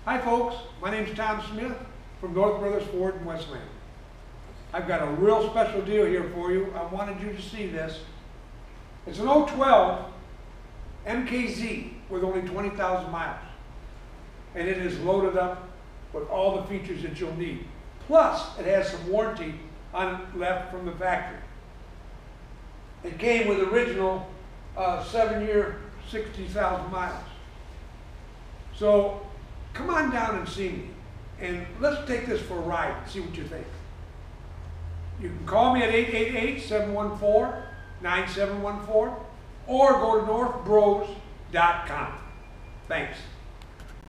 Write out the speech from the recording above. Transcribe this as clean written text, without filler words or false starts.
Hi folks, my name's Tom Smith from North Brothers Ford in Westland. I've got a real special deal here for you. I wanted you to see this. It's an 012 MKZ with only 20,000 miles. And it is loaded up with all the features that you'll need. Plus, it has some warranty on left from the factory. It came with original 7-year, 60,000 miles. So, come on down and see me, and let's take this for a ride and see what you think. You can call me at 888-714-9714 or go to northbros.com. Thanks.